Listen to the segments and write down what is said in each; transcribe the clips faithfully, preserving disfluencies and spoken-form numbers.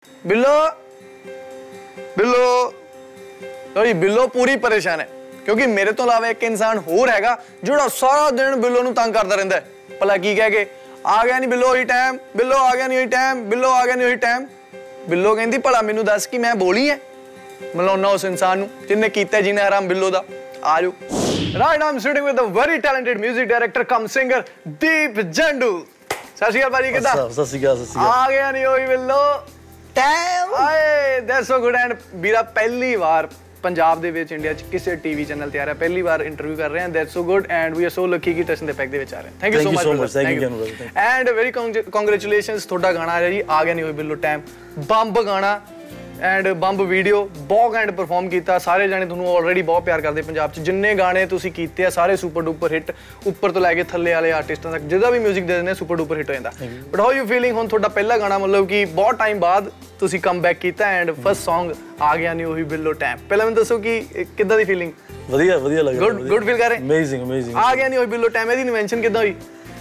बिल्लो बिल्लो लो जी बिल्लो पूरी परेशान है क्योंकि मेरे तो अलावा एक इंसान होर हैगा जोड़ा सारा दिन बिल्लो नूं तंग करता रहंदा है। भला की कह के आ गया नहीं बिल्लो ही टाइम, बिल्लो आ गया नहीं वही टाइम, बिल्लो आ गया नहीं वही टाइम। बिल्लो कहती भला मैनू दस कि मैं बोली है मिलाउना उस इंसान नूं जिन्हें कीता जिन्हें आराम बिल्लो दा। आ जाओ। Right now I'm sitting with a very talented music director come singer Deep Jandu। सत श्री अकाल भाजी किदा? सत श्री अकाल सत श्री अकाल। आ गया नहीं वही बिल्लो टाइम। आए दैट्स सो गुड एंड ਵੀਰਾ ਪਹਿਲੀ ਵਾਰ ਪੰਜਾਬ ਦੇ ਵਿੱਚ ਇੰਡੀਆ 'ਚ ਕਿਸੇ ਟੀਵੀ ਚੈਨਲ ਤੇ ਆ ਰਿਹਾ, ਪਹਿਲੀ ਵਾਰ ਇੰਟਰਵਿਊ ਕਰ ਰਹੇ ਹਾਂ। That's so good and we are so lucky ਕਿ ਟਸ਼ਨ ਦੇ ਪੈਕ ਦੇ ਵਿੱਚ ਆ ਰਹੇ ਹਾਂ। Thank you so much thank you and very congratulations. ਤੁਹਾਡਾ ਗਾਣਾ ਆ ਰਿਹਾ ਜੀ ਆ ਗਿਆ ਨਹੀਂ ਹੋਈ ਬਿੱਲੋ ਟਾਈਮ, ਬੰਬ ਗਾਣਾ ਐਂਡ ਬੰਬ ਵੀਡੀਓ ਬਹੁਤ ਘੈਂਟ ਪਰਫਾਰਮ ਕੀਤਾ। ਸਾਰੇ ਜਾਣੇ ਤੁਹਾਨੂੰ ਆਲਰੇਡੀ ਬਹੁਤ ਪਿਆਰ ਕਰਦੇ ਪੰਜਾਬ 'ਚ। ਜਿੰਨੇ ਗਾਣੇ ਤੁਸੀਂ ਕੀਤੇ ਆ ਸਾਰੇ ਸੁਪਰ ਡੂਪਰ ਹਿੱਟ, ਉੱਪਰ ਤੋਂ ਲੈ ਕੇ ਥੱਲੇ ਵਾਲੇ ਆਰਟਿਸਟਾਂ ਤੱਕ ਜਿਹਦਾ ਵੀ ਮਿਊਜ਼ਿਕ ਦੇ ਦਿੰਦੇ ਸੁਪਰ ਡੂਪਰ ਹਿੱਟ ਹੋ ਜਾਂਦਾ। ਬਟ ਹਾਊ ਯੂ ਫੀਲਿੰਗ ਹੁਣ ਤੁਹਾਡਾ ਪਹਿਲਾ ਗਾਣਾ ਮਤਲਬ ਕਿ ਬਹੁਤ ਟਾਈਮ ਬਾਅਦ ਤੁਸੀਂ ਕਮ ਬੈਕ ਕੀਤਾ ਐਂਡ ਫਸਟ ਸੌਂਗ ਆ ਗਿਆ ਨਹੀਂ ਉਹੀ ਬਿੱਲੋ ਟਾਈਮ। ਪਹਿਲਾਂ ਮੈਨੂੰ ਦੱਸੋ ਕਿ ਕਿੱਦਾਂ ਦੀ ਫੀਲਿੰਗ? ਵਧੀਆ ਵਧੀਆ ਲੱਗਿਆ। ਗੁੱਡ ਗੁੱਡ ਫੀਲ ਕਰ ਰਹੇ? Amazing amazing. ਆ ਗਿਆ ਨਹੀਂ ਉਹੀ ਬਿੱਲੋ ਟਾਈਮ ਇਹਦੀ ਇਨਵੈਂਸ਼ਨ ਕਿੱਦਾਂ ਹੋਈ?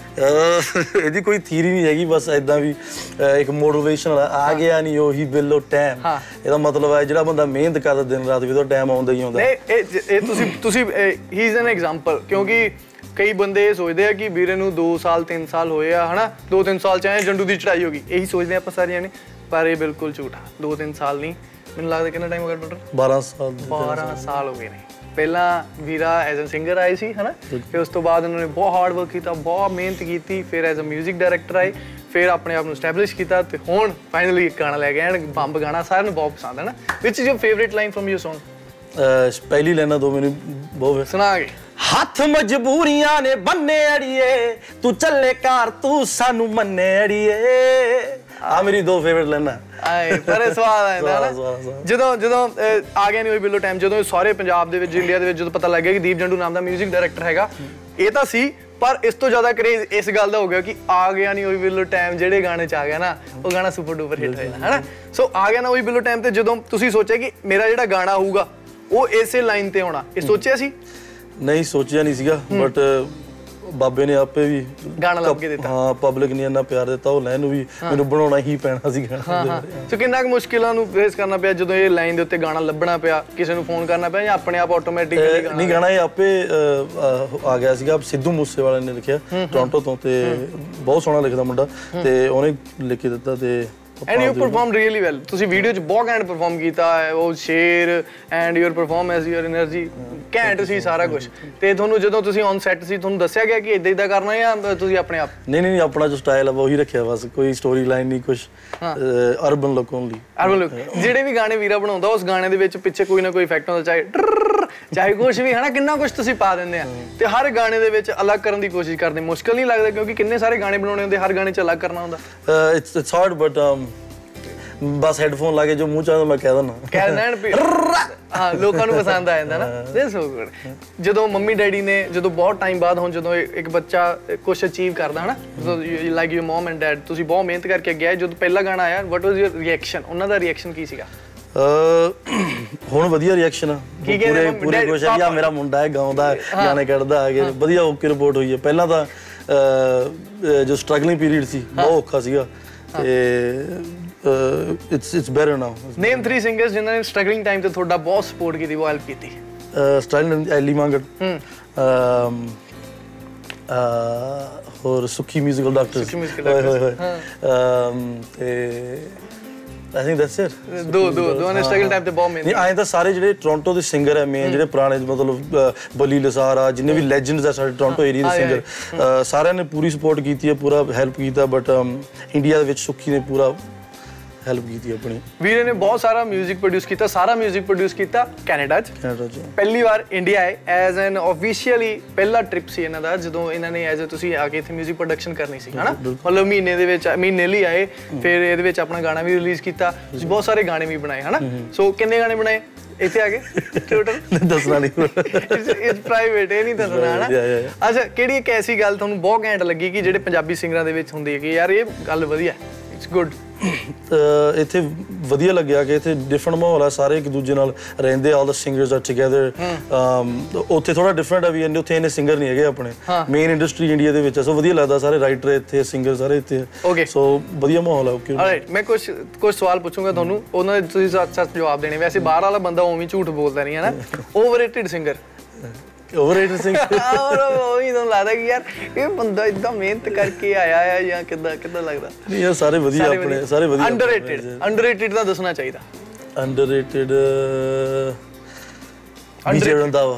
ਇਹਦੀ ਕੋਈ ਥਿਊਰੀ ਨਹੀਂ ਹੈਗੀ, ਬਸ ਇਦਾਂ ਵੀ ਇੱਕ ਮੋਟੀਵੇਸ਼ਨਲ ਆ ਗਿਆ ਨਹੀਂ ਉਹੀ ਬਿੱਲੋ ਟਾਈਮ। ਇਹਦਾ ਮਤਲਬ ਹੈ ਜਿਹੜਾ ਬੰਦਾ ਮਿਹਨਤ ਕਰਦਾ ਦਿਨ ਰਾਤ ਵੀ ਉਹਦਾ ਟਾਈਮ ਆਉਂਦਾ ਹੀ ਆਉਂਦਾ। ਨਹੀਂ ਇਹ ਤੁਸੀਂ ਤੁਸੀਂ ਹੀ ਇਜ਼ ਐਨ ਐਗਜ਼ਾਮਪਲ ਕਿਉਂਕਿ ਕਈ ਬੰਦੇ ਇਹ ਸੋਚਦੇ ਆ ਕਿ ਵੀਰੇ ਨੂੰ ਦੋ ਸਾਲ ਤਿੰਨ ਸਾਲ ਹੋਏ ਆ ਹਨਾ, ਦੋ ਤਿੰਨ ਸਾਲ ਚ ਆਏ ਜੰਡੂ ਦੀ ਚੜਾਈ ਹੋ ਗਈ, ਇਹੀ ਸੋਚਦੇ ਆਪਾਂ ਸਾਰਿਆਂ ਨੇ। ਪਰ ਇਹ ਬਿਲਕੁਲ ਝੂਠ ਆ। ਦੋ ਤਿੰਨ ਸਾਲ ਨਹੀਂ, ਮੈਨੂੰ ਲੱਗਦਾ ਕਿੰਨਾ ਟਾਈਮ ਹੋ ਗਿਆ ਟੋਟਲ? ਬਾਰਾਂ ਸਾਲ। ਬਾਰਾਂ ਸਾਲ ਹੋ ਗਏ ਨੇ। ਪਹਿਲਾਂ ਵੀਰਾ ਐਜ਼ ਅ ਸਿੰਗਰ ਆਏ ਸੀ ਹਨਾ, ਫਿਰ ਉਸ ਤੋਂ ਬਾਅਦ ਉਹਨਾਂ ਨੇ ਬਹੁਤ ਹਾਰਡ ਵਰਕ ਕੀਤਾ, ਬਹੁਤ ਮਿਹਨਤ ਕੀਤੀ, ਫਿਰ ਐਜ਼ ਅ ਮਿਊਜ਼ਿਕ ਡਾਇਰੈਕਟਰ ਆਏ, ਫਿਰ ਆਪਣੇ ਆਪ ਨੂੰ ਸਟੈਬਲਿਸ਼ ਕੀਤਾ ਤੇ ਹੁਣ ਫਾਈਨਲੀ ਇੱਕ ਗਾਣਾ ਲੈ ਕੇ ਆਏ। ਬੰਬ ਗਾਣਾ ਸਾਰਿਆਂ ਨੂੰ ਬਹੁਤ ਪਸੰਦ ਹੈ ਨਾ। Which is your favourite line from your song? ਪਹਿਲੀ ਲਾਈਨਾਂ ਦੋ ਮੈਨੂੰ ਬਹੁਤ ਸੁਣਾ ਕੇ। ਹੱਥ ਮਜਬੂਰੀਆਂ ਨੇ ਬੰਨੇ ਅੜੀਏ, ਤੂੰ ਚੱਲੇ ਘਰ ਤੂੰ ਸਾਨੂੰ ਮੰਨੇ ਅੜੀਏ। ਆ ਮੇਰੀ ਦੋ ਫੇਵਰੇਟ ਲਾਈਨਾਂ। ਆਏ ਬੜੇ ਸਵਾਦ ਆਉਂਦਾ ਨਾ ਜਦੋਂ ਜਦੋਂ ਆ ਗਿਆ ਨਹੀਂ ਹੋਈ ਬਿੱਲੋ ਟਾਈਮ। ਜਦੋਂ ਸਾਰੇ ਪੰਜਾਬ ਦੇ ਵਿੱਚ ਇੰਡੀਆ ਦੇ ਵਿੱਚ ਜਦੋਂ ਪਤਾ ਲੱਗ ਗਿਆ ਕਿ ਦੀਪ ਜੰਡੂ ਨਾਮ ਦਾ ਮਿਊਜ਼ਿਕ ਡਾਇਰੈਕਟਰ ਹੈਗਾ, ਇਹ ਤਾਂ ਸੀ ਪਰ ਇਸ ਤੋਂ ਜ਼ਿਆਦਾ ਕਰੇਜ਼ ਇਸ ਗੱਲ ਦਾ ਹੋ ਗਿਆ ਕਿ ਆ ਗਿਆ ਨਹੀਂ ਹੋਈ ਬਿੱਲੋ ਟਾਈਮ ਜਿਹੜੇ ਗਾਣੇ 'ਚ ਆ ਗਿਆ ਨਾ ਉਹ ਗਾਣਾ ਸੁਪਰ ਡੂਪਰ ਹਿੱਟ ਹੋਇਆ ਹਨਾ। ਸੋ ਆ ਗਿਆ ਨਾ ਹੋਈ ਬਿੱਲੋ ਟਾਈਮ ਤੇ ਜਦੋਂ ਤੁਸੀਂ ਸੋਚਿਆ ਕਿ ਮੇਰਾ ਜਿਹੜਾ ਗਾਣਾ ਹੋਊਗਾ ਉਹ ਇਸੇ ਲਾਈਨ ਤੇ ਹੋਣਾ, ਇਹ ਸੋਚਿਆ ਸੀ? ਨਹੀਂ ਸੋਚਿਆ ਨਹੀਂ ਸੀਗਾ, ਬਟ ਬਾਬੇ ਨੇ ਆਪੇ ਵੀ ਗਾਣਾ ਲੱਭ ਕੇ ਦਿੱਤਾ। ਹਾਂ ਪਬਲਿਕ ਨੇ ਇੰਨਾ ਪਿਆਰ ਦਿੱਤਾ, ਉਹ ਲਾਈਨ ਨੂੰ ਵੀ ਮੈਨੂੰ ਬਣਾਉਣਾ ਹੀ ਪੈਣਾ ਸੀ ਗਾਣਾ। ਸੋ ਕਿੰਨਾ ਕੁ ਮੁਸ਼ਕਿਲਾਂ ਨੂੰ ਫੇਸ ਕਰਨਾ ਪਿਆ ਜਦੋਂ ਇਹ ਲਾਈਨ ਦੇ ਉੱਤੇ ਗਾਣਾ ਲੱਭਣਾ ਪਿਆ? ਕਿਸੇ ਨੂੰ ਫੋਨ ਕਰਨਾ ਪਿਆ ਜਾਂ ਆਪਣੇ ਆਪ ਆਟੋਮੈਟਿਕਲੀ? ਨਹੀਂ ਗਾਣਾ ਇਹ ਆਪੇ ਆ ਗਿਆ ਸੀਗਾ। ਸਿੱਧੂ ਮੂਸੇਵਾਲੇ ਨੇ ਲਿਖਿਆ ਟੋਰਾਂਟੋ ਤੋਂ ਤੇ ਬਹੁਤ ਸੋਹਣਾ ਲਿਖਦਾ ਮੁੰਡਾ ਤੇ ਉਹਨੇ ਲਿਖ ਕੇ ਦਿੱਤਾ ਤੇ and you perform really well. ਤੁਸੀਂ ਵੀਡੀਓ 'ਚ ਬਹੁਤ ਘੈਂਟ ਪਰਫਾਰਮ ਕੀਤਾ ਹੈ, ਉਹ ਸ਼ੇਰ and your performance your energy ਘੈਂਟ ਸੀ ਸਾਰਾ ਕੁਝ। ਤੇ ਤੁਹਾਨੂੰ ਜਦੋਂ ਤੁਸੀਂ ਔਨ ਸੈੱਟ ਸੀ ਤੁਹਾਨੂੰ ਦੱਸਿਆ ਗਿਆ ਕਿ ਇਦਾਂ ਇਦਾਂ ਕਰਨਾ ਜਾਂ ਤੁਸੀਂ ਆਪਣੇ ਆਪ? ਨਹੀਂ ਨਹੀਂ ਆਪਣਾ ਜੋ ਸਟਾਈਲ ਆ ਉਹੀ ਰੱਖਿਆ, ਬਸ ਕੋਈ ਸਟੋਰੀ ਲਾਈਨ ਨਹੀਂ ਕੁਝ। Urban look only. Urban look. ਜਿਹੜੇ ਵੀ ਗਾਣੇ ਵੀਰਾ ਬਣਾਉਂਦਾ ਉਸ ਗਾਣੇ ਦੇ ਵਿੱਚ ਪਿੱਛੇ ਕੋਈ ਨਾ ਕੋਈ ਇਫੈਕਟ ਹੁੰਦਾ, ਚਾਹੇ ਚਾਹੇ ਕੁਛ ਵੀ ਹਨਾ, ਕਿੰਨਾ ਕੁਛ ਤੁਸੀਂ ਪਾ ਦਿੰਦੇ ਆ ਤੇ ਹਰ ਗਾਣੇ ਦੇ ਵਿੱਚ ਅਲੱਗ ਕਰਨ ਦੀ ਕੋਸ਼ਿਸ਼ ਕਰਦੇ। ਮੁਸ਼ਕਿਲ ਨਹੀਂ ਲੱਗਦਾ ਕਿਉਂਕਿ ਕਿੰਨੇ ਸਾਰੇ ਗਾਣੇ ਬਣਾਉਣੇ ਹੁੰਦੇ, ਹਰ ਗਾਣੇ 'ਚ ਅਲੱਗ ਕਰਨਾ ਹੁੰਦਾ? ਇਟਸ ਇਟਸ ਹਾਰਡ ਬਟ ਬਸ ਹੈਡਫੋਨ ਲਾ ਕੇ ਜੋ ਮੂੰਹ ਚਾਹਦਾ ਮੈਂ ਕਹਿ ਦਿੰਦਾ ਕਹਿ ਦਿੰਦਾ ਹਾਂ, ਲੋਕਾਂ ਨੂੰ ਪਸੰਦ ਆ ਜਾਂਦਾ ਨਾ। This so good. ਜਦੋਂ ਮੰਮੀ ਡੈਡੀ ਨੇ ਜਦੋਂ ਬਹੁਤ ਟਾਈਮ ਬਾਅਦ ਹੁਣ ਜਦੋਂ ਇੱਕ ਬੱਚਾ ਕੁਛ ਅਚੀਵ ਕਰਦਾ ਹਨਾ, like your mum and dad, ਤੁਸੀਂ ਬਹੁਤ ਮਿਹਨਤ ਕਰਕੇ ਅੱਗੇ ਆਏ, ਜਦੋਂ ਪਹਿਲਾ ਗਾਣਾ ਆਇਆ ਵਾਟ ਵਾਸ ਯੂਰ ਰਿਐਕਸ਼ਨ? ਉਹਨਾਂ ਦਾ ਰਿਐਕਸ਼ਨ ਕੀ ਸੀਗਾ? ਹੁਣ ਵਧੀਆ ਰਿਐਕਸ਼ਨ ਆ, ਪੂਰੇ ਪੂਰੇ ਖੁਸ਼ ਆ। ਮੇਰਾ ਮੁੰਡਾ ਹੈ, ਗਾਉਂਦਾ ਗਾਣੇ ਕੱਢਦਾ ਹੈਗੇ, ਵਧੀਆ ਓਕੇ ਰਿਪੋਰਟ ਹੋਈ ਹੈ। ਪਹਿਲਾਂ ਤਾਂ ਜੋ ਸਟਰਗਲਿੰਗ ਪੀਰੀਅਡ ਸੀ ਬਹੁਤ ਔਖਾ ਸੀਗਾ ਤੇ it's it's better now. Name three singers ਜਿਨ੍ਹਾਂ ਨੇ ਸਟਰਗਲਿੰਗ ਟਾਈਮ ਤੇ ਤੁਹਾਡਾ ਬਹੁਤ ਸਪੋਰਟ ਕੀਤੀ, ਬਹੁਤ ਹੈਲਪ ਕੀਤੀ। ਸਟਾਈਲ ਐਲੀ ਮੰਗੜ ਹੋਰ ਸੁੱਖੀ ਮਿਊਜ਼ੀਕਲ ਡਾਕਟਰ ਤੇ I think that's it. ਦੋ ਦੋ ਦੋਵਾਂ ਨੇ ਸਟਰਗਲ ਟਾਈਮ ਤੇ ਬਹੁਤ ਮਿਹਨਤ। ਨਹੀਂ ਆਏ ਤਾਂ ਸਾਰੇ ਜਿਹੜੇ ਟੋਰਾਂਟੋ ਦੇ ਸਿੰਗਰ ਹੈ ਮੇਨ, ਜਿਹੜੇ ਪੁਰਾਣੇ ਮਤਲਬ ਬਲੀ ਲਸਾਰ ਆ, ਜਿੰਨੇ ਵੀ ਲੈਜੈਂਡਸ ਆ ਸਾਡੇ ਟੋਰਾਂਟੋ ਏਰੀਆ ਦੇ ਸਿੰਗਰ, ਸਾਰਿਆਂ ਨੇ ਪੂਰੀ ਸਪੋਰਟ ਕੀਤੀ ਹੈ, ਪੂਰਾ ਹੈਲਪ ਕੀਤਾ। ਬਟ ਇੰਡੀਆ ਦੇ ਵਿੱਚ ਸੁੱਖੀ ਨੇ ਪੂਰਾ ਹੈਲਪ ਕੀਤੀ ਆਪਣੀ। ਵੀਰੇ ਨੇ ਬਹੁਤ ਸਾਰਾ ਮਿਊਜ਼ਿਕ ਪ੍ਰੋਡਿਊਸ ਕੀਤਾ, ਸਾਰਾ ਮਿਊਜ਼ਿਕ ਪ੍ਰੋਡਿਊਸ ਕੀਤਾ ਕੈਨੇਡਾ 'ਚ। ਕੈਨੇਡਾ 'ਚ ਪਹਿਲੀ ਵਾਰ ਇੰਡੀਆ ਆਏ ਐਜ਼ ਐਨ ਆਫੀਸ਼ੀਅਲੀ, ਪਹਿਲਾ ਟ੍ਰਿਪ ਸੀ ਇਹਨਾਂ ਦਾ ਜਦੋਂ ਇਹਨਾਂ ਨੇ ਐਜ਼ ਤੁਸੀਂ ਆ ਕੇ ਇੱਥੇ ਮਿਊਜ਼ਿਕ ਪ੍ਰੋਡਕਸ਼ਨ ਕਰਨੀ ਸੀ ਹਨਾ। ਮਤਲਬ ਮਹੀਨੇ ਦੇ ਵਿੱਚ ਮਹੀਨੇ ਲਈ ਆਏ, ਫਿਰ ਇਹਦੇ ਵਿੱਚ ਆਪਣਾ ਗਾਣਾ ਵੀ ਰਿਲੀਜ਼ ਕੀਤਾ, ਤੁਸੀਂ ਬਹੁਤ ਸਾਰੇ ਗਾਣੇ ਵੀ ਬਣਾਏ ਹਨਾ। ਸੋ ਕਿੰਨੇ ਗਾਣੇ ਬਣਾਏ ਇੱਥੇ ਆ ਕੇ ਟੋਟਲ? ਦੱਸਣਾ ਨਹੀਂ, ਇਟਸ ਪ੍ਰਾਈਵੇਟ, ਇਹ ਨਹੀਂ ਦੱਸਣਾ ਹਨਾ। ਅੱਛਾ, ਕਿਹੜੀ ਇੱਕ ਐਸੀ ਗੱਲ ਤੁਹਾਨੂੰ ਬਹੁਤ ਘੈਂਟ ਲੱਗੀ ਕਿ ਜਿਹੜੇ ਪੰਜਾਬੀ ਸਿੰਗਰਾਂ ਦੇ ਵਿੱਚ ਹੁੰਦੀ ਹੈ ਕਿ ਯਾਰ ਇਹ ਗੱਲ ਵਧੀਆ, ਇਟਸ ਗੁੱਡ? ਇੱਥੇ ਵਧੀਆ ਲੱਗਿਆ ਕਿ ਇੱਥੇ ਡਿਫਰੈਂਟ ਮਾਹੌਲ ਆ, ਸਾਰੇ ਇੱਕ ਦੂਜੇ ਨਾਲ ਰਹਿੰਦੇ, all the singers are together. ਉੱਥੇ ਥੋੜਾ ਡਿਫਰੈਂਟ ਆ ਵੀ ਇੰਨੇ ਉੱਥੇ ਇੰਨੇ ਸਿੰਗਰ ਨਹੀਂ ਹੈਗੇ ਆਪਣੇ, ਮੇਨ ਇੰਡਸਟਰੀ ਇੰਡੀਆ ਦੇ ਵਿੱਚ, ਸੋ ਵਧੀਆ ਲੱਗਦਾ, ਸਾਰੇ ਰਾਈਟਰ ਇੱਥੇ, ਸਿੰਗਰ ਸਾਰੇ ਇੱਥੇ, ਸੋ ਵਧੀਆ ਮਾਹੌਲ ਆ। ਓਕੇ ਰਾਈਟ, ਮੈਂ ਕੁਝ ਕੁਝ ਸਵਾਲ ਪੁੱਛੂੰਗਾ ਤੁਹਾਨੂੰ, ਉਹਨਾਂ ਦੇ ਤੁਸੀਂ ਸੱਚ ਸੱਚ ਜਵਾਬ ਦੇਣੇ। ਵੈਸੇ ਬਾਹਰ ਵਾਲਾ ਬੰਦਾ ਉਵੇਂ ਝੂਠ ਬੋਲਦਾ ਨਹੀਂ ਹੈ ਨਾ। Overrated singer? ਓਵਰਰੇਟਡ ਸਿੰਗਰ ਔਰ ਉਹ ਹੀ ਤੁਹਾਨੂੰ ਲੱਗਦਾ ਕਿ ਯਾਰ ਇਹ ਬੰਦਾ ਇਦਾਂ ਮਿਹਨਤ ਕਰਕੇ ਆਇਆ ਆ, ਜਾਂ ਕਿੱਦਾਂ ਕਿੱਦਾਂ ਲੱਗਦਾ? ਨਹੀਂ ਯਾਰ ਸਾਰੇ ਵਧੀਆ ਆਪਣੇ, ਸਾਰੇ ਵਧੀਆ। ਅੰਡਰਰੇਟਡ? ਅੰਡਰਰੇਟਡ ਦਾ ਦੱਸਣਾ ਚਾਹੀਦਾ। ਅੰਡਰਰੇਟਡ ਵਿਜੇ ਰੰਧਾਵਾ।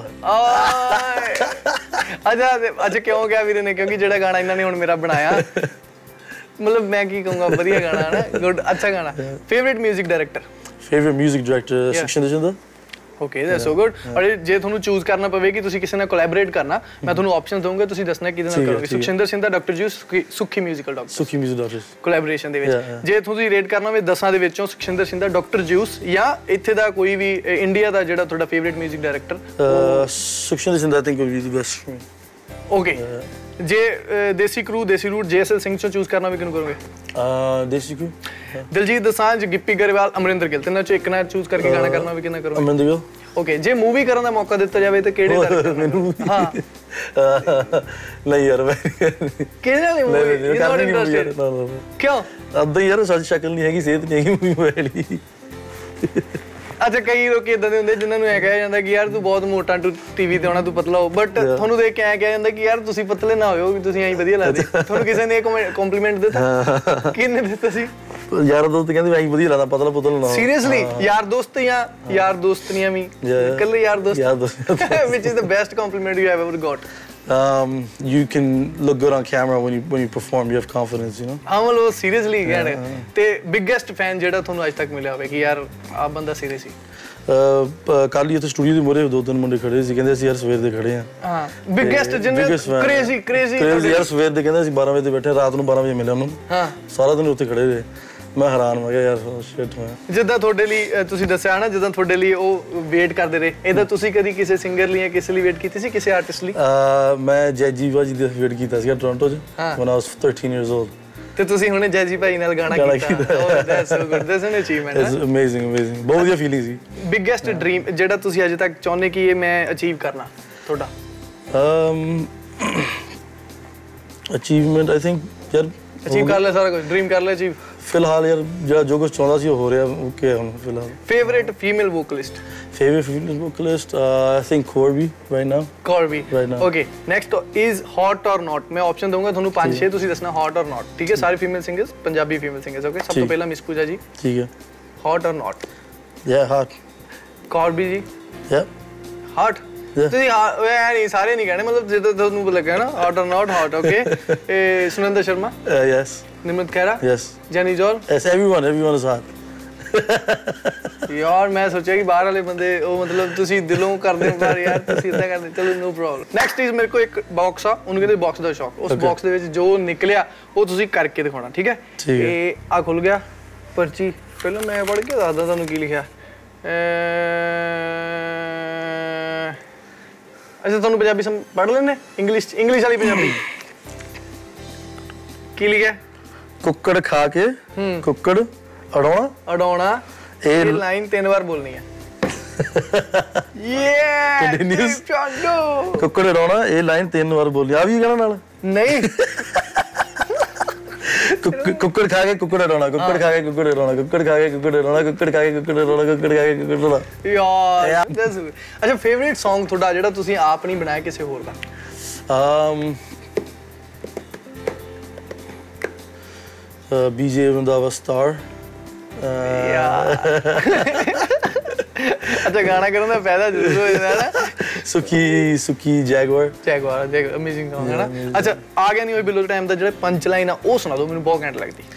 ਅੱਛਾ ਅੱਛਾ, ਕਿਉਂ ਗਿਆ ਵੀਰੇ ਨੇ? ਕਿਉਂਕਿ ਜਿਹੜਾ ਗਾਣਾ ਇਹਨਾਂ ਨੇ ਹੁਣ ਮੇਰਾ ਬਣਾਇਆ, ਮਤਲਬ ਮੈਂ ਕੀ ਕਹੂੰਗਾ, ਵਧੀਆ ਗਾਣਾ ਹੈ ਨਾ, ਗੁੱਡ, ਅੱਛਾ ਗਾਣਾ। Favourite 뮤직 director? Favourite 뮤직 director Sukhshinder Shinda. Okay, that's so good. ਔਰ ਜੇ ਤੁਹਾਨੂੰ ਚੂਜ਼ ਕਰਨਾ ਪਵੇ ਕਿ ਤੁਸੀਂ ਕਿਸੇ ਨਾਲ ਕੋਲੈਬੋਰੇਟ ਕਰਨਾ, ਮੈਂ ਤੁਹਾਨੂੰ ਆਪਸ਼ਨ ਦਊਂਗਾ, ਤੁਸੀਂ ਦੱਸਣਾ ਕਿਹਦੇ ਨਾਲ ਕਰੋਗੇ। Sukhshinder Shinda, doctor Zeus, Sukhe musical doctor. Sukhe music doctor collaboration ਦੇ ਵਿੱਚ ਜੇ ਤੁਸੀਂ ਰੇਟ ਕਰਨਾ ਹੋਵੇ ਦਸਾਂ ਦੇ ਵਿੱਚੋਂ, ਸੁਖਸ਼ਿੰਦਰ ਸਿੰਧਾ, ਡਾਕਟਰ ਜੂਸ, ਜਾਂ ਇੱਥੇ ਦਾ ਕੋਈ ਵੀ ਇੰਡੀਆ ਦਾ ਜਿਹੜਾ ਤੁਹਾਡਾ favourite 뮤직 director? Sukhshinder Shinda I think will be the best. Okay, ਜੇ ਦੇਸੀ ਕਰੂ, ਦੇਸੀ ਰੂਟ, ਜੇਐਸਐਲ ਸਿੰਘ ਚੋਂ ਚੂਜ਼ ਕਰਨਾ ਹੋਵੇ ਕਿਹਨੂੰ ਕਰੋਗੇ? ਦੇਸੀ ਕਰੂ। ਦਿਲਜੀਤ ਦੋਸਾਂਝ, ਗਿੱਪੀ ਗਰੇਵਾਲ, ਅਮਰਿੰਦਰ ਗਿੱਲ, ਤਿੰਨਾਂ ਚੋਂ ਇੱਕ ਨਾਲ ਚੂਜ਼ ਕਰਕੇ ਗਾਣਾ ਕਰਨਾ ਹੋਵੇ ਕਿਹਨਾਂ ਕਰੋਗੇ? ਅਮਰਿੰਦਰ ਗਿੱਲ। ਓਕੇ, ਜੇ ਮੂਵੀ ਕਰਨ ਦਾ ਮੌਕਾ ਦਿੱਤਾ ਜਾਵੇ ਤਾਂ ਕਿਹੜੇ ਡਾਇਰੈਕਟਰ? ਮੈਨੂੰ ਹਾਂ ਨਹੀਂ ਯਾਰ, ਮੈਂ ਕਿਹਦੇ ਨਾਲ ਮੂਵੀ ਨਾਟ ਇੰਟਰਸਟਿਡ? ਕਿਉਂ? ਅੱਧਾ ਯਾਰ ਸਾਡੀ ਸ਼ਕਲ ਨਹੀਂ ਹੈਗੀ, ਸਿਹਤ ਨਹੀਂ ਹੈਗੀ ਮੂਵੀ ਵਾਲੀ। ਅੱਛਾ, ਕਈ ਲੋਕ ਇਦਾਂ ਦੇ ਹੁੰਦੇ ਜਿਨ੍ਹਾਂ ਨੂੰ ਇਹ ਕਿਹਾ ਜਾਂਦਾ ਕਿ ਯਾਰ ਤੂੰ ਬਹੁਤ ਮੋਟਾ, ਤੂੰ ਟੀਵੀ ਤੇ ਆਉਣਾ, ਤੂੰ ਪਤਲਾ ਹੋ, ਬਟ ਤੁਹਾਨੂੰ ਦੇਖ ਕੇ ਐਂ ਕਿਹਾ ਜਾਂਦਾ ਕਿ ਯਾਰ ਤੁਸੀਂ ਪਤਲੇ ਨਾ ਹੋਇਓ, ਤੁਸੀਂ ਐਂ ਵਧੀਆ ਲੱਗਦੇ। ਤੁਹਾਨੂੰ ਕਿਸੇ ਨੇ ਕੰਪਲੀਮੈਂਟ ਦਿੱਤਾ? ਕਿਹਨੇ ਦਿੱਤਾ ਸੀ? ਯਾਰ ਦੋਸਤ ਕਹਿੰਦੇ ਐਂ ਵਧੀਆ ਲੱਗਦਾ, ਪਤਲਾ ਪੁਤਲਾ ਨਾ। ਸੀਰੀਅਸਲੀ? ਯਾਰ ਦੋਸਤ ਜਾਂ ਯਾਰ ਦੋਸਤਨੀਆਂ ਵੀ? ਇਕੱਲੇ ਯਾਰ ਦੋਸਤ? ਯਾਰ ਦੋਸਤ। Which is the best compliment you have ever got? Um, you can look good on camera when you when you perform. You have confidence, you know. ਹਾਂ, ਮਤਲਬ ਸੀਰੀਅਸਲੀ ਕਹਿੰਦੇ। ਤੇ ਬਿਗੇਸਟ ਫੈਨ ਜਿਹੜਾ ਤੁਹਾਨੂੰ ਅੱਜ ਤੱਕ ਮਿਲਿਆ ਹੋਵੇ ਕਿ ਯਾਰ ਆ ਬੰਦਾ ਸੀਰੀਅਸ ਸੀ? ਕੱਲ ਹੀ ਉੱਥੇ ਸਟੂਡੀਓ ਦੇ ਮੂਹਰੇ ਦੋ ਤਿੰਨ ਮੁੰਡੇ ਖੜੇ ਸੀ, ਕਹਿੰਦੇ ਅਸੀਂ ਯਾਰ ਸਵੇਰ ਦੇ ਖੜੇ ਆ। ਹਾਂ, ਬਿਗੇਸਟ ਜਿਹਨੇ ਕ੍ਰੇਜ਼ੀ ਕ੍ਰੇਜ਼ੀ ਯਾਰ ਸਵੇਰ ਦੇ ਕਹਿੰਦੇ ਅਸੀਂ ਬਾਰਾਂ ਵਜੇ ਤੇ ਬੈਠੇ, ਰਾਤ ਨੂੰ ਬਾਰਾਂ ਵਜੇ ਮਿਲਿਆ ਉਹਨੂੰ। ਹਾਂ, ਸਾਰਾ ਦਿਨ ਉੱਥੇ ਖੜੇ ਰਹੇ। ਮੈਂ ਹੈਰਾਨ ਹੋ ਗਿਆ ਯਾਰ, ਸ਼ਿਟ। ਮੈਂ ਜਿੱਦਾਂ ਤੁਹਾਡੇ ਲਈ ਤੁਸੀਂ ਦੱਸਿਆ ਨਾ, ਜਿੱਦਾਂ ਤੁਹਾਡੇ ਲਈ ਉਹ ਵੇਟ ਕਰਦੇ ਰਹੇ, ਇਹਦਾ ਤੁਸੀਂ ਕਦੀ ਕਿਸੇ ਸਿੰਗਰ ਲਈ ਜਾਂ ਕਿਸੇ ਲਈ ਵੇਟ ਕੀਤੀ ਸੀ, ਕਿਸੇ ਆਰਟਿਸਟ ਲਈ? ਮੈਂ ਜੈਜੀ ਭਾਜੀ ਦਾ ਵੇਟ ਕੀਤਾ ਸੀਗਾ ਟੋਰਾਂਟੋ 'ਚ when I was thirteen years old। ਤੇ ਤੁਸੀਂ ਹੁਣੇ ਜੈਜੀ ਭਾਈ ਨਾਲ ਗਾਣਾ ਕੀਤਾ? Oh that's so good, that's an achievement. It's amazing, amazing, ਬਹੁਤ ਵਧੀਆ ਫੀਲਿੰਗ ਸੀ। ਬਿਗੇਸਟ ਡ੍ਰੀਮ ਜਿਹੜਾ ਤੁਸੀਂ ਅਜੇ ਤੱਕ ਚਾਹੁੰਦੇ ਕਿ ਇਹ ਮੈਂ ਅਚੀਵ ਕਰਨਾ, ਤੁਹਾਡਾ? ਅਚੀਵਮੈਂਟ ਆਈ ਥਿੰਕ ਯਾਰ ਅਚੀਵ ਕਰ ਲਿਆ ਸਾਰਾ ਕੁਝ, ਡ੍ਰੀਮ ਕਰ ਲਿਆ ਅਚੀਵ? ਫਿਲਹਾਲ ਯਾਰ ਜਿਹੜਾ ਜੋ ਕੁਝ ਚਾਹੁੰਦਾ ਸੀ ਉਹ ਹੋ ਰਿਹਾ। ਓਕੇ ਹੁਣ ਫਿਲਹਾਲ। Favourite female vocalist? Favorite female vocalist, uh, I think Corby right now. Corby right now. Okay, next is hot or not? मैं option दूंगा ਤੁਹਾਨੂੰ ਪੰਜ ਛੇ, ਤੁਸੀਂ ਦੱਸਣਾ hot or not, ਠੀਕ ਹੈ? ਸਾਰੇ female singers, Punjabi female singers. Okay, ਸਭ ਤੋਂ ਪਹਿਲਾਂ ਮਿਸ ਪੂਜਾ ਜੀ। ਠੀਕ ਹੈ। hot or not? Yeah, hot. Corby ਜੀ? Yeah. hot? ਤੁਸੀਂ ਐ ਨਹੀਂ ਸਾਰੇ ਨਹੀਂ ਕਹਿਣੇ, ਮਤਲਬ ਜਿੱਦਾਂ ਤੁਹਾਨੂੰ ਲੱਗਾ ਨਾ hot or not, hot। Okay, ਇਹ ਸੁਨੰਦਰ ਸ਼ਰਮਾ? Yes. ਨਿਮਰਤ ਖਹਿਰਾ? Yes. ਜੈਨੀ ਜੋਲ? Yes, everyone, everyone is hot. ਯਾਰ ਮੈਂ ਸੋਚਿਆ ਕਿ ਬਾਹਰ ਵਾਲੇ ਬੰਦੇ ਉਹ ਮਤਲਬ ਤੁਸੀਂ ਦਿਲੋਂ ਕਰਦੇ ਹੋ, ਪਰ ਯਾਰ ਤੁਸੀਂ ਇਦਾਂ ਕਰਦੇ। ਚਲੋ ਨੋ ਪ੍ਰੋਬਲਮ। ਨੈਕਸਟ ਇਜ਼ ਮੇਰੇ ਕੋਲ ਇੱਕ ਬਾਕਸ ਆ, ਉਹਨੂੰ ਕਹਿੰਦੇ ਬਾਕਸ ਦਾ ਸ਼ੌਕ। ਉਸ ਬਾਕਸ ਦੇ ਵਿੱਚ ਜੋ ਨਿਕਲਿਆ ਉਹ ਤੁਸੀਂ ਕਰਕੇ ਦਿਖਾਉਣਾ, ਠੀਕ ਹੈ? ਇਹ ਆ ਖੁੱਲ ਗਿਆ ਪਰਚੀ, ਪਹਿਲਾਂ ਮੈਂ ਪੜ੍ਹ ਕੇ ਦੱਸਦਾ ਤੁਹਾਨੂੰ ਕੀ ਲਿਖਿਆ। ਅੱਛਾ, ਤੁਹਾਨੂੰ ਪੰਜਾਬੀ ਸਮ ਪੜ੍ਹ ਲੈਂਦੇ? ਇੰਗਲਿਸ਼ ਇੰਗਲਿਸ਼ ਵਾਲੀ ਪੰਜਾਬੀ ਕੀ ਲਿਖਿਆ? ਕੁੱਕੜ ਖਾ ਕੇ ਕੁੱਕੜ ਅੜਾਉਣਾ ਅੜਾਉਣਾ, ਇਹ ਲਾਈਨ ਤਿੰਨ ਵਾਰ ਬੋਲਣੀ ਹੈ। ਯੇ ਚਾਂਡੋ, ਕੁੱਕੜ ਅੜਾਉਣਾ, ਇਹ ਲਾਈਨ ਤਿੰਨ ਵਾਰ ਬੋਲਣੀ। ਆ ਵੀ ਕਹਿਣਾ ਨਾਲ? ਨਹੀਂ, ਕੁੱਕੜ ਖਾ ਕੇ ਕੁੱਕੜ ਅੜਾਉਣਾ, ਕੁੱਕੜ ਖਾ ਕੇ ਕੁੱਕੜ ਅੜਾਉਣਾ, ਕੁੱਕੜ ਖਾ ਕੇ ਕੁੱਕੜ ਅੜਾਉਣਾ, ਕੁੱਕੜ ਖਾ ਕੇ ਕੁੱਕੜ ਅੜਾਉਣਾ, ਕੁੱਕੜ ਖਾ ਕੇ ਕੁੱਕੜ ਅੜਾਉਣਾ। ਯਾਰ ਦੱਸ। ਅੱਛਾ, ਫੇਵਰਿਟ Song ਤੁਹਾਡਾ ਜਿਹੜਾ ਤੁਸੀਂ ਆਪ ਨਹੀਂ ਬਣਾਇਆ, ਕਿਸੇ ਹੋਰ ਦਾ? um ਬੀਜੇ ਰੰਧਾਵਾ ਸਟਾਰ। ਅੱਛਾ, ਗਾਣਾ ਕਰਨ ਦਾ ਫਾਇਦਾ ਜ਼ਰੂਰ ਹੋ ਜਾਂਦਾ ਨਾ। ਸੁੱਕੀ ਸੁੱਕੀ ਜੈਗੁਆਰ। ਜੈਗੁਆਰ ਅਮੇਜ਼ਿੰਗ Song ਹੈ ਨਾ। ਅੱਛਾ, ਆ ਗਿਆ ਨਹੀਂ ਹੋਈ ਬਿਲੋ ਟਾਈਮ ਦਾ ਜਿਹੜਾ ਪੰਚ ਲਾਈਨ ਆ ਉਹ ਸੁਣਾ ਦਿਓ, ਮੈਨੂੰ ਬਹੁਤ ਘੈਂਟ ਲੱਗਦੀ।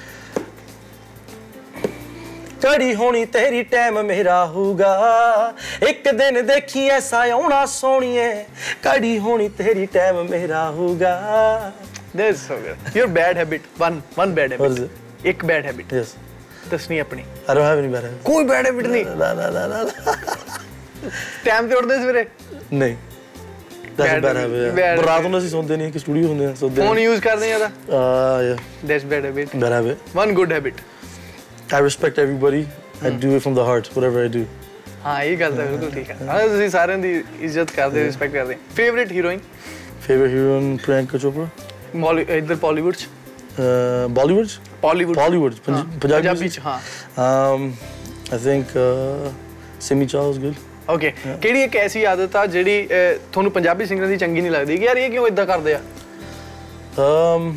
ਘੜੀ ਹੋਣੀ ਤੇਰੀ ਟਾਈਮ ਮੇਰਾ ਹੋਊਗਾ, ਇੱਕ ਦਿਨ ਦੇਖੀ ਐਸਾ ਆਉਣਾ ਸੋਹਣੀਏ, ਘੜੀ ਹੋਣੀ ਤੇਰੀ ਟਾਈਮ ਮੇਰਾ ਹੋਊਗਾ। That's so good. Your bad habit. One, one bad habit. What is it? ਇੱਕ bad habit. Yes. ਦੱਸਣੀ ਆਪਣੀ। I don't have any bad habit. ਕੋਈ bad habit ਨਹੀਂ? ਨਾ ਨਾ ਨਾ ਨਾ। ਟਾਈਮ ਤੇ ਉੱਠਦੇ ਸਵੇਰੇ? ਨਹੀਂ। That's a bad habit. ਪਰ ਰਾਤ ਨੂੰ ਅਸੀਂ ਸੌਂਦੇ ਨਹੀਂ, ਕਿ ਸਟੂਡੀਓ ਹੁੰਦੇ ਆ, ਸੌਂਦੇ। ਫੋਨ ਯੂਜ਼ ਕਰਦੇ ਜ਼ਿਆਦਾ? Ah, yeah. That's bad habit. Bad habit. One good habit. I respect everybody. I do it from the heart, whatever I do. हाँ ये गल तो बिल्कुल ठीक है हाँ तुसी सारिਆਂ ਦੀ ਇੱਜ਼ਤ ਕਰਦੇ ਰਿਸਪੈਕਟ ਕਰਦੇ favourite heroine Favorite heroine Priyanka Chopra. ਮੌਲੀ ਇੱਧਰ ਬਾਲੀਵੁੱਡ ਚ Uh, Bollywood. Bollywood. Bollywood. Punj- Punjabi. Punjabi ਚ ਹਾਂ Um, I think uh, Simi Chow is good. Okay ਕਿਹੜੀ ਇੱਕ ਐਸੀ ਆਦਤ ਆ ਜਿਹੜੀ ਅਹ, ਤੁਹਾਨੂੰ ਪੰਜਾਬੀ ਸਿੰਗਰਾਂ ਦੀ ਚੰਗੀ ਨਹੀਂ ਲੱਗਦੀ ਕਿ ਯਾਰ ਇਹ ਕਿਉਂ ਇਦਾਂ ਕਰਦੇ ਆ Um,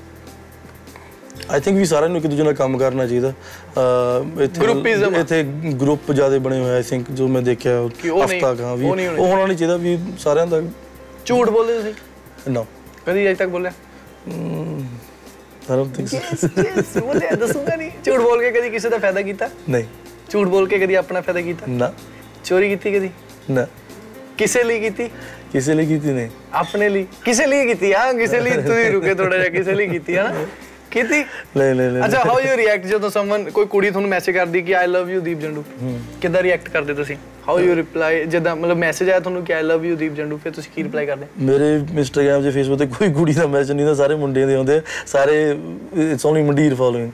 I think ਵੀ ਸਾਰਿਆਂ ਨੂੰ ਇੱਕ ਦੂਜੇ ਨਾਲ ਕੰਮ ਕਰਨਾ ਚਾਹੀਦਾ ਅਹ ਇੱਥੇ Groupism ਆ। ਇੱਥੇ ਗਰੁੱਪ ਜ਼ਿਆਦਾ ਬਣੇ ਹੋਏ ਆਈ ਥਿੰਕ ਜੋ ਮੈਂ ਦੇਖਿਆ ਕਿ ਉਹ ਨਹੀਂ- ਹਫਤਾ ਕਹਾਂ ਵੀ ਉਹ ਨਹੀਂ ਉਹ ਹੋਣੇ ਹੋਣਾ ਨਹੀਂ ਚਾਹੀਦਾ ਵੀ ਸਾਰਿਆਂ ਦਾ ਝੂਠ ਬੋਲਦੇ ਤੁਸੀਂ ਨੋ ਕਦੀ ਅਜੇ ਤੱਕ ਬੋਲਿਆ I don't think so. Yes ਬੋਲਿਆ ਦੱਸੂਗਾ ਨਹੀਂ ਝੂਠ ਬੋਲ ਕੇ ਕਦੀ ਕਿਸੇ ਦਾ ਫਾਇਦਾ ਕੀਤਾ ਨਹੀਂ ਝੂਠ ਬੋਲ ਕੇ ਕਦੀ ਆਪਣਾ ਫਾਇਦਾ ਕੀਤਾ ਨਾ ਚੋਰੀ ਕੀਤੀ ਕਦੀ ਨਾ ਕਿਸੇ ਲਈ ਕੀਤੀ ਕਿਸੇ ਲਈ ਕੀਤੀ ਨਹੀਂ ਆਪਣੇ ਲਈ ਕਿਸੇ ਲਈ ਕੀਤੀ ਹਾਂ ਕਿਸੇ ਲਈ ਤੁਸੀਂ ਰੁਕੇ ਥੋੜਾ ਜਿਹਾ ਕਿਸੇ ਲਈ ਕੀਤੀ ਹੈ ਨਾ ਕੀਤੀ ਨਹੀਂ ਨਹੀਂ ਨਹੀਂ ਅੱਛਾ ਹਾਊ ਯੂ ਰਿਐਕਟ ਜਦੋਂ ਸਮਵਨ ਕੋਈ ਕੁੜੀ ਤੁਹਾਨੂੰ ਮੈਸੇਜ ਕਰਦੀ ਕਿ ਆਈ ਲਵ ਯੂ ਦੀਪ ਜੰਡੂ ਕਿੱਦਾਂ ਰਿਐਕਟ ਕਰਦੇ ਤੁਸੀਂ ਹਾਊ ਯੂ ਰਿਪਲਾਈ ਜਦੋਂ ਮਤਲਬ ਮੈਸੇਜ ਆਇਆ ਤੁਹਾਨੂੰ ਕਿ ਆਈ ਲਵ ਯੂ ਦੀਪ ਜੰਡੂ ਫਿਰ ਤੁਸੀਂ ਕੀ ਰਿਪਲਾਈ ਕਰਦੇ ਮੇਰੇ ਇੰਸਟਾਗ੍ਰਾਮ ਤੇ ਫੇਸਬੁੱਕ ਤੇ ਕੋਈ ਕੁੜੀ ਦਾ ਮੈਸੇਜ ਨਹੀਂ ਤਾਂ ਸਾਰੇ ਮੁੰਡਿਆਂ ਦੇ ਆਉਂਦੇ ਸਾਰੇ ਇਟਸ ਓਨਲੀ ਮੰਡੀਰ ਫੋਲੋਇੰਗ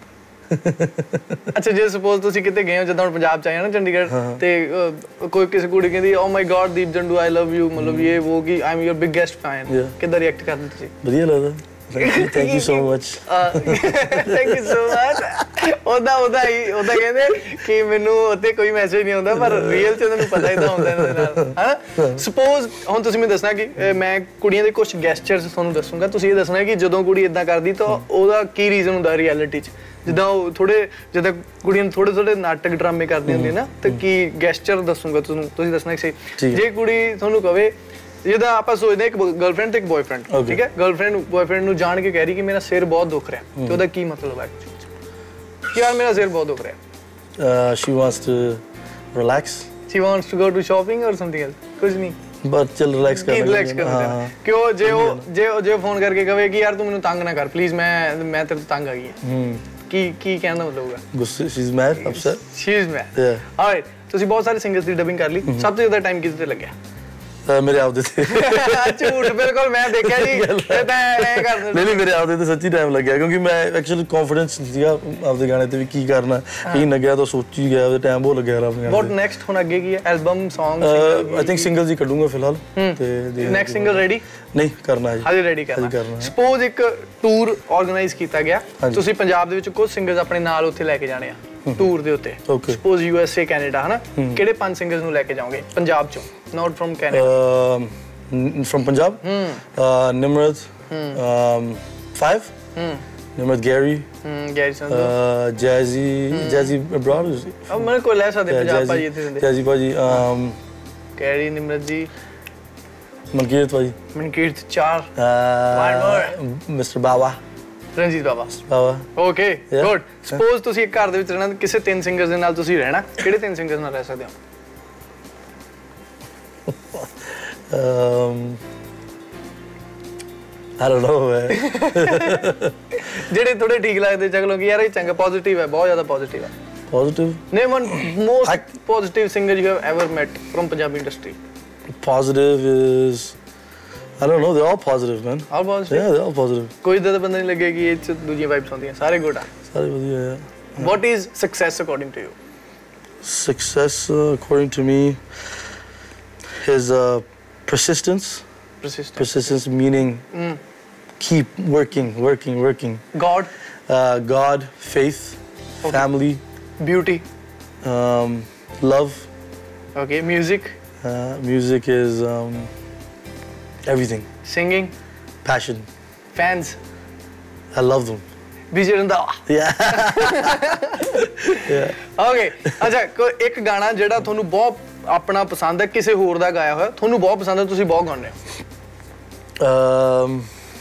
ਅੱਛਾ ਜੇ ਸਪੋਜ਼ ਤੁਸੀਂ ਕਿਤੇ ਗਏ ਹੋ ਜਦੋਂ ਹੁਣ ਪੰਜਾਬ ਚ ਆਏ ਹੋ ਨਾ ਚੰਡੀਗੜ੍ਹ ਤੇ ਅਹ, ਕੋਈ ਕਿਸੇ ਕੁੜੀ ਕਹਿੰਦੀ oh my god Deep Jandu I love you ਮਤਲਬ ਇਹ ਉਹ ਕਿ I am your biggest fan ਕਿੱਦਾਂ ਰਿਐਕਟ ਕਰਦੇ ਤੁਸੀਂ ਵਧੀਆ ਲੱਗਦਾ thank you so much thank you so much ਉਹਦਾ ਉਹਦਾ ਹੀ ਉਹਦਾ ਕਹਿੰਦੇ ਕਿ ਮੈਨੂੰ ਉੱਤੇ ਕੋਈ ਮੈਸੇਜ ਨਹੀਂ ਆਉਂਦਾ ਪਰ ਰੀਅਲ ਚ ਉਹਨਾਂ ਨੂੰ ਪਤਾ ਇਦਾਂ ਹੁੰਦਾ ਇਹਨਾਂ ਦੇ ਨਾਲ ਹਨਾ ਸਪੋਜ਼ ਹੁਣ ਤੁਸੀਂ ਮੈਨੂੰ ਦੱਸਣਾ ਕਿ ਅਹ, ਮੈਂ ਕੁੜੀਆਂ ਦੇ ਕੁਝ ਗੈਸਚਰਸ ਤੁਹਾਨੂੰ ਦੱਸੂਗਾ ਤੁਸੀਂ ਇਹ ਦੱਸਣਾ ਕਿ ਜਦੋਂ ਕੁੜੀ ਇਦਾਂ ਕਰਦੀ ਤਾਂ ਉਹਦਾ ਕੀ ਰੀਜ਼ਨ ਹੁੰਦਾ ਰਿਐਲਿਟੀ ਚ ਜਿੱਦਾਂ ਉਹ ਥੋੜੇ ਜਦੋਂ ਕੁੜੀਆਂ ਨੂੰ ਥੋੜੇ ਥੋੜੇ ਨਾਟਕ ਡਰਾਮੇ ਕਰਦੀ ਹੁੰਦੀ ਨਾ ਤੇ ਕੀ ਗੈਸਚਰ ਦੱਸੂਗਾ ਤੁਹਾਨੂੰ ਤੁਸੀਂ ਦੱਸਣਾ ਕਿ ਸਹੀ ਜੇ ਕੁੜੀ ਤੁਹਾਨੂੰ ਕਵੇ ਜਿੱਦਾਂ ਆਪਾਂ ਸੋਚਦੇ ਇੱਕ ਗਰਲਫ੍ਰੈਂਡ ਤੇ ਇੱਕ ਬॉयਫ੍ਰੈਂਡ ਠੀਕ ਹੈ ਗਰਲਫ੍ਰੈਂਡ ਬॉयਫ੍ਰੈਂਡ ਨੂੰ ਜਾਣ ਕੇ ਕਹਿ ਰਹੀ ਕਿ ਮੇਰਾ ਸਿਰ ਬਹੁਤ ਦੁਖ ਰਿਹਾ ਤੇ ਉਹਦਾ ਕੀ ਮਤਲਬ ਹੈ ਕਿ ਯਾਰ ਮੇਰਾ ਸਿਰ ਬਹੁਤ ਦੁਖ ਰਿਹਾ she wants to relax she wants to go to shopping or something else ਕੁਝ ਨਹੀਂ ਬਟ ਚਲ ਰਿਲੈਕਸ ਕਰ ਰਿਲੈਕਸ ਕਰ ਕਿਉਂ ਜੇ ਉਹ ਜੇ ਉਹ ਜੇ ਫੋਨ ਕਰਕੇ ਕਵੇ ਕਿ ਯਾਰ ਤੂੰ ਮੈਨੂੰ ਤੰਗ ਨਾ ਕਰ ਪਲੀਜ਼ ਮੈਂ ਮੈਂ ਤੇਰੇ ਤੋਂ ਤੰਗ ਆ ਗਈ ਹਾਂ ਕੀ ਕੀ ਕਹਿੰਦਾ ਮਤਲਬ ਹੋਗਾ ਗੁੱਸੇ she is mad upset she is mad ਯਾ ਆਲਰਾਈਟ ਤੁਸੀਂ ਬਹੁਤ ਸਾਰੇ ਸਿੰਗਰਸ ਦੀ ਡਬਿੰਗ ਕਰ ਲਈ ਸਭ ਤੋਂ ਜ਼ਿਆਦਾ ਟਾਈਮ ਕਿਸ ਤੇ ਲੱਗਿਆ ਮੇਰੇ ਆਪਦੇ ਤੇ ਝੂਠ ਬਿਲਕੁਲ ਮੈਂ ਦੇਖਿਆ ਜੀ ਇਹ ਤਾਂ ਐ ਕਰ ਨਹੀਂ ਨਹੀਂ ਮੇਰੇ ਆਪਦੇ ਤੇ ਸੱਚੀ ਟਾਈਮ ਲੱਗਿਆ ਕਿਉਂਕਿ ਮੈਂ ਐਕਚੁਅਲੀ ਕੌਨਫੀਡੈਂਸ ਸੀਗਾ ਆਪਦੇ ਗਾਣੇ ਤੇ ਵੀ ਕੀ ਕਰਨਾ ਕੀ ਲੱਗਿਆ ਤਾਂ ਸੋਚੀ ਗਿਆ ਉਹਦੇ ਟਾਈਮ ਬਹੁਤ ਲੱਗਿਆ ਆਪਣੇ ਗਾਣੇ ਵਾਟ ਨੈਕਸਟ ਹੁਣ ਅੱਗੇ ਕੀ ਹੈ album song I think singles ਹੀ ਕੱਢੂੰਗਾ ਫਿਲਹਾਲ ਤੇ ਨੈਕਸਟ ਸਿੰਗਲ ਰੈਡੀ ਨਹੀਂ ਕਰਨਾ ਹੈ ਹਾਲੇ ਰੈਡੀ ਕਰਨਾ ਸਪੋਜ਼ ਇੱਕ ਟੂਰ ਆਰਗੇਨਾਈਜ਼ ਕੀਤਾ ਗਿਆ ਤੁਸੀਂ ਪੰਜਾਬ ਦੇ ਵਿੱਚ ਕੁਝ ਸਿੰਗਰਸ ਆਪਣੇ ਨਾਲ ਉੱਥੇ ਲੈ ਕੇ ਜਾਣੇ ਆ ਟੂਰ ਦੇ ਉੱਤੇ suppose U S A Canada ਹਨਾ ਕਿਹੜੇ ਪੰਜ ਸਿੰਗਰਸ ਨੂੰ ਲੈ ਕੇ ਜਾਓਗੇ ਪੰਜਾਬ ਚੋਂ not from Canada from Punjab Nimrat five Nimrat Garry Garry Sandhu Jazzy Jazzy brothers ਅਬ ਮੈਂ ਕੋਈ ਲੈ ਸਕਦੇ ਪੰਜਾਬ ਭਾਜੀ ਇੱਥੇ ਹੁੰਦੇ ਜੈਜ਼ੀ ਭਾਜੀ ਗੈਰੀ ਨਿਮਰਤ ਜੀ ਮਨਕੀਰਤ ਭਾਜੀ ਮਨਕੀਰਤ ਚਾਰ mister Bawa Ranjit Baba Bawa okay good suppose ਤੁਸੀਂ ਇੱਕ ਘਰ ਦੇ ਵਿੱਚ ਰਹਿਣਾ ਕਿਸੇ ਤਿੰਨ ਸਿੰਗਰਸ ਦੇ ਨਾਲ ਤੁਸੀਂ ਰਹਿਣਾ ਕਿਹੜੇ ਤਿੰਨ ਸਿੰਗਰਸ ਨਾਲ ਰਹਿ ਸਕਦੇ ਹੋ um I don't know ਜਿਹੜੇ ਥੋੜੇ ਠੀਕ ਲੱਗਦੇ ਚਗਲੋ ਕਿ ਯਾਰ ਇਹ ਚੰਗਾ ਪੋਜ਼ਿਟਿਵ ਹੈ ਬਹੁਤ ਜ਼ਿਆਦਾ ਪੋਜ਼ਿਟਿਵ ਹੈ positive name one most positive singer you have ever met from Punjabi industry positive is I don't know they're all positive man all positive yeah they're all positive ਕੋਈ ਤਾਂ ਬੰਦਾ ਨਹੀਂ ਲੱਗੇ ਕਿ ਇਹ ਚ ਦੂਜੀਆਂ ਵਾਈਬਸ ਹੁੰਦੀਆਂ ਸਾਰੇ ਗੁੱਡ ਆ ਸਾਰੇ ਵਧੀਆ ਹੈ what is success according to you success uh, according to me is uh, persistence persistence persistence meaning mm. keep working working working God uh, God faith okay. family beauty um, love okay music uh, music is um, everything singing passion fans I love them Vijay ਰੰਦਾ yeah yeah okay ਅੱਛਾ ਕੋਈ ਇੱਕ ਗਾਣਾ ਜਿਹੜਾ ਤੁਹਾਨੂੰ ਬਹੁਤ ਆਪਣਾ ਪਸੰਦ ਹੈ ਕਿਸੇ ਹੋਰ ਦਾ ਗਾਇਆ ਹੋਇਆ ਤੁਹਾਨੂੰ ਬਹੁਤ ਪਸੰਦ ਹੈ ਤੁਸੀਂ ਬਹੁਤ ਗਾਉਂਦੇ ਹੋ um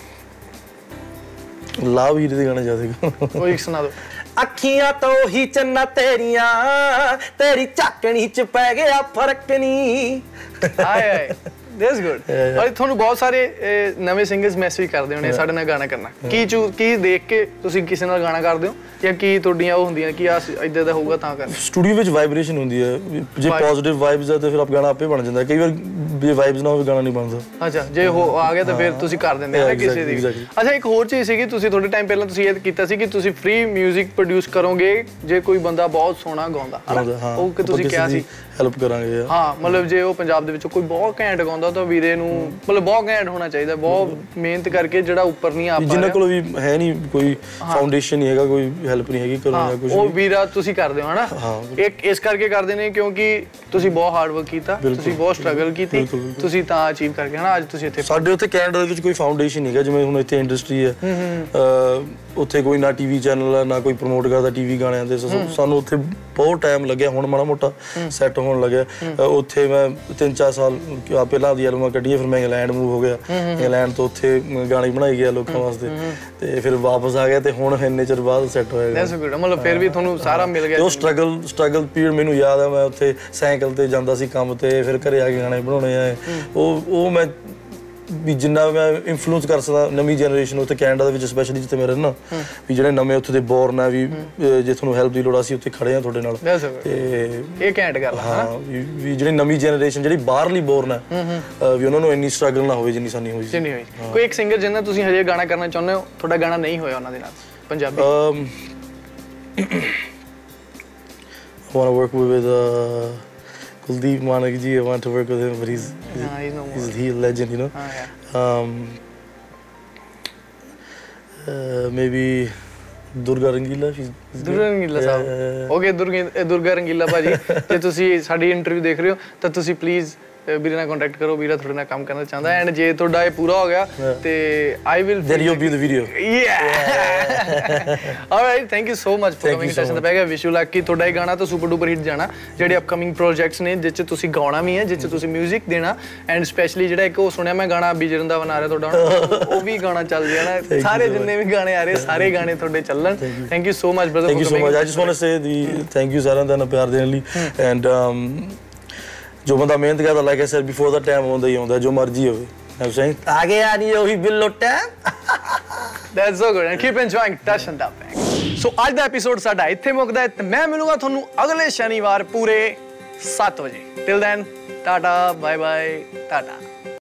ਲਵ ਹੀ ਦੇ ਗਾਣਾ ਜਿਆਦਾ ਕੋਈ ਇੱਕ ਸੁਣਾ ਦਿਓ ਅੱਖੀਆਂ ਤੋਂ ਹੀ ਚੰਨਾ ਤੇਰੀਆਂ ਤੇਰੀ ਝਾਕਣੀ ਚ ਪੈ ਗਿਆ ਫਰਕ ਨਹੀਂ ਹਾਏ ਹਾਏ That's good. ਔਰ ਤੁਹਾਨੂੰ ਬਹੁਤ ਸਾਰੇ ਨਵੇਂ ਸਿੰਗਰਸ ਮੈਸੇਜ ਕਰਦੇ ਹੋਣੇ ਸਾਡੇ ਨਾਲ ਗਾਣਾ ਕਰਨਾ ਕੀ ਚੂ ਕੀ ਦੇਖ ਕੇ ਤੁਸੀਂ ਕਿਸੇ ਨਾਲ ਗਾਣਾ ਕਰਦੇ ਹੋ ਜਾਂ ਕੀ ਤੁਹਾਡੀਆਂ ਉਹ ਹੁੰਦੀਆਂ ਕਿ ਆ ਇਦਾਂ ਦਾ ਹੋਊਗਾ ਤਾਂ ਕਰ ਸਟੂਡੀਓ ਵਿੱਚ ਵਾਈਬ੍ਰੇਸ਼ਨ ਹੁੰਦੀ ਹੈ ਜੇ ਪੋਜ਼ਿਟਿਵ ਵਾਈਬਸ ਆ ਤੇ ਫਿਰ ਆਪ ਗਾਣਾ ਆਪੇ ਬਣ ਜਾਂਦਾ ਕਈ ਵਾਰ ਜੇ ਵਾਈਬਸ ਨਾ ਹੋਵੇ ਗਾਣਾ ਨਹੀਂ ਬਣਦਾ ਅੱਛਾ ਜੇ ਹੋ ਆ ਗਿਆ ਤਾਂ ਫਿਰ ਤੁਸੀਂ ਕਰ ਦਿੰਦੇ ਆ ਕਿਸੇ ਦੀ ਅੱਛਾ ਇੱਕ ਹੋਰ ਚੀਜ਼ ਸੀਗੀ ਤੁਸੀਂ ਥੋੜੇ ਟਾਈਮ ਪਹਿਲਾਂ ਤੁਸੀਂ ਇਹ ਕੀਤਾ ਸੀ ਕਿ ਤੁਸੀਂ ਫ੍ਰੀ 뮤직 ਪ੍ਰੋਡਿਊਸ ਕਰੋਗੇ ਜੇ ਕੋਈ ਬੰਦਾ ਬਹੁਤ ਸੋਹਣਾ ਗਾਉਂਦਾ ਉਹ ਕਿ ਤੁਸੀਂ ਕਿਹਾ ਸੀ ਹੈਲਪ ਕਰਾਂਗੇ ਹਾਂ ਮਤਲਬ ਜੇ ਉਹ ਪੰਜਾਬ ਦੇ ਵਿੱਚ ਕੋਈ ਬਹੁਤ ਘੈਂਟ ਗਾਉਂਦਾ ਤਾਂ ਵੀਰੇ ਨੂੰ ਮਤਲਬ ਬਹੁਤ ਘੈਂਟ ਹੋਣਾ ਚਾਹੀਦਾ ਬਹੁਤ ਮਿਹਨਤ ਕਰਕੇ ਜਿਹੜਾ ਉੱਪਰ ਨਹੀਂ ਆ ਪਾ ਰਿਹਾ ਜਿੰਨਾਂ ਕੋਲ ਵੀ ਹੈ ਨਹੀਂ ਕੋਈ ਫਾਊਂਡੇਸ਼ਨ ਨਹੀਂ ਹੈਗਾ ਕੋਈ ਹੈਲਪ ਨਹੀਂ ਹੈਗੀ ਕਰੋ ਜਾਂ ਕੁਝ ਉਹ ਵੀਰਾ ਤੁਸੀਂ ਕਰਦੇ ਹੋ ਹਨਾ ਇੱਕ ਇਸ ਕਰਕੇ ਕਰਦੇ ਨੇ ਕਿਉਂਕਿ ਤੁਸੀਂ ਬਹੁਤ ਹਾਰਡ ਵਰਕ ਕੀਤਾ ਤੁਸੀਂ ਬਹੁਤ ਸਟਰਗਲ ਕੀਤੀ ਤੁਸੀਂ ਤਾਂ ਅਚੀਵ ਕਰਕੇ ਹਨਾ ਅੱਜ ਤੁਸੀਂ ਇੱਥੇ ਸਾਡੇ ਉੱਥੇ ਕੈਨੇਡਾ ਦੇ ਵਿੱਚ ਕੋਈ ਫਾਊਂਡੇਸ਼ਨ ਨਹੀਂ ਹੈਗਾ ਜਿਵੇਂ ਹੁਣ ਇੱਥੇ ਇੰਡਸਟਰੀ ਹੈ ਉੱਥੇ ਕੋਈ ਨਾ ਟੀਵੀ ਚੈਨਲ ਹੈ ਨਾ ਕੋਈ ਪ੍ਰਮੋਟ ਕਰਦਾ ਟੀਵੀ ਗਾਣਿਆਂ ਦੇ ਸਾਨੂੰ ਉੱਥੇ ਬਹੁਤ ਟਾਈਮ ਲੱਗਿਆ ਹੁਣ ਮਾੜਾ ਮੋਟਾ ਸੈੱਟ ਹੋਣ ਲੱਗਿਆ ਉੱਥੇ ਮੈਂ ਤਿੰਨ ਚਾਰ ਸਾਲ ਪਹਿਲਾਂ ਦੀ ਐਲਬਮਾਂ ਕੱਢੀਆਂ ਫਿਰ ਮੈਂ ਇੰਗਲੈਂਡ ਮੂਵ ਹੋ ਗਿਆ ਇੰਗਲੈਂਡ ਤੋਂ ਉੱਥੇ ਗਾਣੇ ਬਣਾਈ ਗਿਆ ਲੋਕਾਂ ਵਾਸਤੇ ਤੇ ਫਿਰ ਵਾਪਸ ਆ ਗਿਆ ਤੇ ਹੁਣ ਇੰਨੇ ਚਿਰ ਬਾਅਦ ਸੈੱਟ ਹੋਇਆ ਮਤਲਬ ਫਿਰ ਵੀ ਤੁਹਾਨੂੰ ਸਾਰਾ ਮਿਲ ਗਿਆ ਉਹ ਸਟਰਗਲ ਸਟਰਗਲ ਪੀਰੀਅਡ ਮੈਨੂੰ ਯਾਦ ਆ ਮੈਂ ਉੱਥੇ ਸਾਈਕਲ ਤੇ ਜਾਂਦਾ ਸੀ ਕੰਮ ਤੇ ਫਿਰ ਘਰੇ ਆ ਕੇ ਗਾਣੇ ਬਣਾਉਣੇ ਆ ਉਹ ਉਹ ਮੈਂ ਵੀ ਜਿੰਨਾ ਮੈਂ ਇਨਫਲੂਐਂਸ ਕਰ ਸਕਦਾ ਨਵੀਂ ਜਨਰੇਸ਼ਨ ਉੱਥੇ ਕੈਨੇਡਾ ਦੇ ਵਿੱਚ ਸਪੈਸ਼ਲੀ ਜਿੱਥੇ ਮੈਂ ਰਹਿਣਾ ਵੀ ਜਿਹੜੇ ਨਵੇਂ ਉੱਥੇ ਦੇ ਬੋਰਨ ਆ ਵੀ ਜੇ ਤੁਹਾਨੂੰ ਹੈਲਪ ਦੀ ਲੋੜ ਆ ਅਸੀਂ ਉੱਥੇ ਖੜੇ ਆ ਤੁਹਾਡੇ ਨਾਲ ਤੇ ਇਹ ਕੈਂਟ ਕਰ ਲਾ ਹਾਂ ਵੀ ਜਿਹੜੀ ਨਵੀਂ ਜਨਰੇਸ਼ਨ ਜਿਹੜੀ ਬਾਹਰਲੀ ਬੋਰਨ ਆ ਵੀ ਉਹਨਾਂ ਨੂੰ ਇੰਨੀ ਸਟਰਗਲ ਨਾ ਹੋਵੇ ਜਿੰਨੀ ਸਾਨੀ ਹੋਈ ਜਿੰਨੀ ਹੋਈ ਕੋਈ ਇੱਕ ਸਿੰਗਰ ਜਿੰਨਾ ਤੁਸੀਂ ਹਜੇ ਗਾਣਾ ਕਰਨਾ ਚਾਹੁੰਦੇ ਹੋ ਤੁਹਾਡਾ ਗਾਣਾ ਨਹੀਂ ਹੋਇਆ ਉਹਨਾਂ ਦੇ ਨਾਲ Punjabi I want to work with uh Kuldeep Manak ji, I want to work with him, but he's he's, nah, he's, no he's, he's a legend, you know. Ah, yeah. Um, uh, maybe Durga Rangila. She's, she's Durga Rangila sahab. Yeah, yeah, yeah. Okay, Durga Durga Rangila bhaji, ਜੇ ਤੁਸੀਂ ਸਾਡੀ interview ਦੇਖ ਰਹੇ ਹੋ ਤਾਂ ਤੁਸੀਂ please ਵੀਰੇ ਨਾਲ ਕੰਟੈਕਟ ਕਰੋ ਵੀਰਾ ਤੁਹਾਡੇ ਨਾਲ ਕੰਮ ਕਰਨਾ ਚਾਹੁੰਦਾ ਐਂਡ ਜੇ ਤੁਹਾਡਾ ਇਹ ਪੂਰਾ ਹੋ ਗਿਆ ਤੇ I will then you'll be in the video yeah alright thank you so much for coming to Session the Bag wish you luck ਕਿ ਤੁਹਾਡਾ ਇਹ ਗਾਣਾ ਤਾਂ ਸੁਪਰ ਡੂਪਰ ਹਿੱਟ ਜਾਣਾ ਜਿਹੜੇ ਅਪਕਮਿੰਗ ਪ੍ਰੋਜੈਕਟਸ ਨੇ ਜਿਸ ਚ ਤੁਸੀਂ ਗਾਉਣਾ ਵੀ ਹੈ ਜਿਸ ਚ ਤੁਸੀਂ 뮤직 ਦੇਣਾ ਐਂਡ ਸਪੈਸ਼ਲੀ ਜਿਹੜਾ ਇੱਕ ਉਹ ਸੁਣਿਆ ਮੈਂ ਗਾਣਾ ਬੀਜੇ ਰੰਧਾਵਾ ਆ ਰਿਹਾ ਤੁਹਾਡਾ ਉਹ ਵੀ ਗਾਣਾ ਚੱਲ ਜਾਣਾ ਸਾਰੇ ਜਿੰਨੇ ਵੀ ਗਾਣੇ ਆ ਰਹੇ ਸਾਰੇ ਗਾਣੇ ਤੁਹਾਡੇ ਚੱਲਣ thank you so much brother thank you so much I just want to say the thank you ਸਾਰਿਆਂ ਦਾ ਪਿਆਰ ਦੇਣ ਲਈ ਐਂਡ ਜੋ ਬੰਦਾ ਮਿਹਨਤ ਕਰਦਾ ਲਾਈਕ ਆਈ ਸੈਡ ਬਿਫੋਰ ਦਾ ਟਾਈਮ ਆਉਂਦਾ ਹੀ ਆਉਂਦਾ ਜੋ ਮਰਜ਼ੀ ਹੋਵੇ ਆਈ ਐਮ ਸੇਇੰਗ ਆ ਗਿਆ ਨਹੀਂ ਉਹੀ Billo time that's so good and keep enjoying Tashan ਦਾ ਬੈਗ ਸੋ ਅੱਜ ਦਾ ਐਪੀਸੋਡ ਸਾਡਾ ਇੱਥੇ ਮੁੱਕਦਾ ਹੈ ਤੇ ਮੈਂ ਮਿਲੂੰਗਾ ਤੁਹਾਨੂੰ ਅਗਲੇ ਸ਼ਨੀਵਾਰ ਪੂਰੇ ਸੱਤ ਵਜੇ till then tata bye bye Tata